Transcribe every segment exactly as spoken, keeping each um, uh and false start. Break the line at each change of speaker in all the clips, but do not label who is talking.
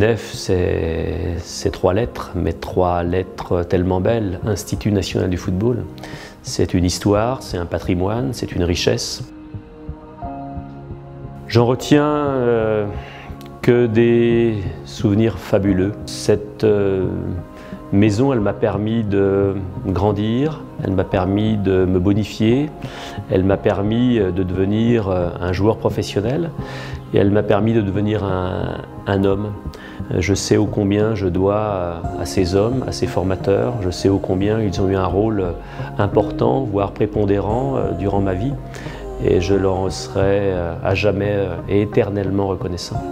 N F, c'est trois lettres, mais trois lettres tellement belles. Institut national du football. C'est une histoire, c'est un patrimoine, c'est une richesse. J'en retiens euh, que des souvenirs fabuleux. Cette euh, maison, elle m'a permis de grandir, elle m'a permis de me bonifier, elle m'a permis de devenir un joueur professionnel et elle m'a permis de devenir un, un homme. Je sais ô combien je dois à ces hommes, à ces formateurs, je sais ô combien ils ont eu un rôle important, voire prépondérant durant ma vie et je leur en serai à jamais et éternellement reconnaissant.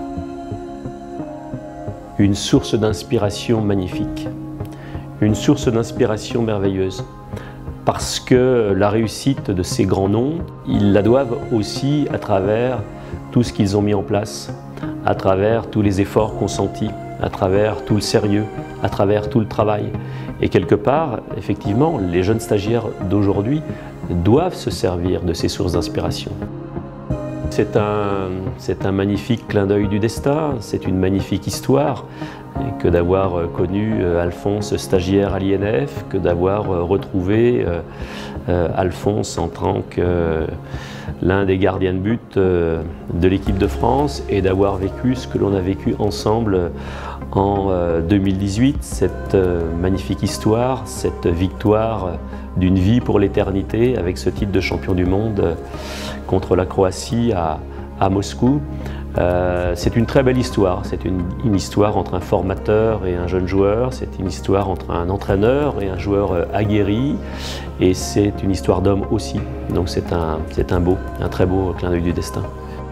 Une source d'inspiration magnifique. Une source d'inspiration merveilleuse, parce que la réussite de ces grands noms, ils la doivent aussi à travers tout ce qu'ils ont mis en place, à travers tous les efforts consentis, à travers tout le sérieux, à travers tout le travail. Et quelque part, effectivement, les jeunes stagiaires d'aujourd'hui doivent se servir de ces sources d'inspiration. C'est un, c'est un magnifique clin d'œil du destin, c'est une magnifique histoire que d'avoir connu Alphonse stagiaire à l'I N F, que d'avoir retrouvé Alphonse en tant que l'un des gardiens de but de l'équipe de France et d'avoir vécu ce que l'on a vécu ensemble en deux mille dix-huit, cette magnifique histoire, cette victoire d'une vie pour l'éternité avec ce titre de champion du monde contre la Croatie à, à Moscou. Euh, c'est une très belle histoire, c'est une, une histoire entre un formateur et un jeune joueur, c'est une histoire entre un entraîneur et un joueur aguerri et c'est une histoire d'homme aussi, donc c'est un, c'est un beau, un très beau clin d'œil du destin.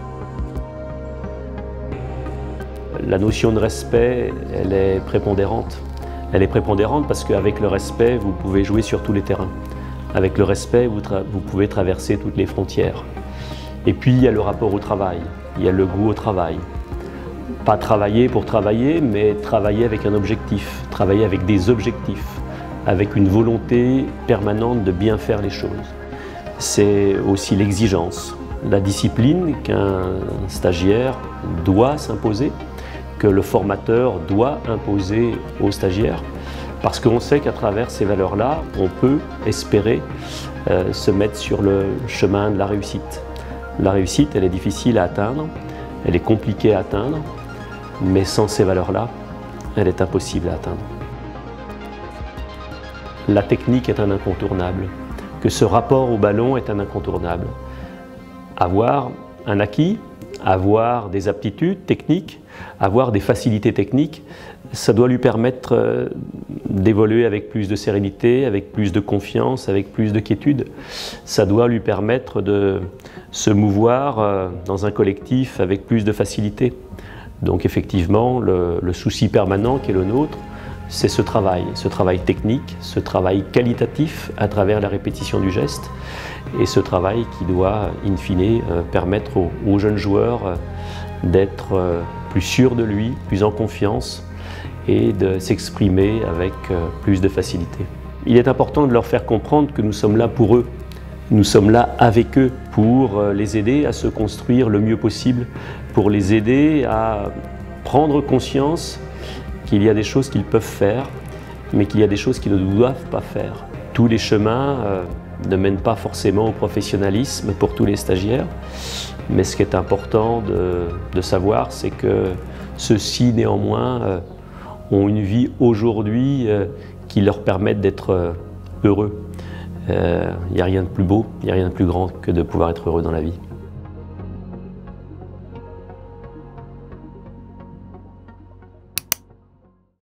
La notion de respect, elle est prépondérante. Elle est prépondérante parce qu'avec le respect, vous pouvez jouer sur tous les terrains. Avec le respect, vous, vous pouvez traverser toutes les frontières. Et puis, il y a le rapport au travail, il y a le goût au travail. Pas travailler pour travailler, mais travailler avec un objectif, travailler avec des objectifs, avec une volonté permanente de bien faire les choses. C'est aussi l'exigence, la discipline qu'un stagiaire doit s'imposer, que le formateur doit imposer aux stagiaires, parce qu'on sait qu'à travers ces valeurs-là, on peut espérer euh, se mettre sur le chemin de la réussite. La réussite, elle est difficile à atteindre, elle est compliquée à atteindre, mais sans ces valeurs-là, elle est impossible à atteindre. La technique est un incontournable, que ce rapport au ballon est un incontournable. Avoir un acquis, avoir des aptitudes techniques, avoir des facilités techniques, ça doit lui permettre d'évoluer avec plus de sérénité, avec plus de confiance, avec plus de quiétude. Ça doit lui permettre de se mouvoir dans un collectif avec plus de facilité. Donc effectivement, le, le souci permanent qui est le nôtre, c'est ce travail, ce travail technique, ce travail qualitatif à travers la répétition du geste et ce travail qui doit, in fine, permettre aux, aux jeunes joueurs d'être plus sûrs de lui, plus en confiance et de s'exprimer avec plus de facilité. Il est important de leur faire comprendre que nous sommes là pour eux. Nous sommes là avec eux pour les aider à se construire le mieux possible, pour les aider à prendre conscience qu'il y a des choses qu'ils peuvent faire, mais qu'il y a des choses qu'ils ne doivent pas faire. Tous les chemins euh, ne mènent pas forcément au professionnalisme pour tous les stagiaires, mais ce qui est important de, de savoir, c'est que ceux-ci, néanmoins, euh, ont une vie aujourd'hui euh, qui leur permette d'être euh, heureux. Il n'y a rien de plus beau, il n'y a rien de plus grand que de pouvoir être heureux dans la vie.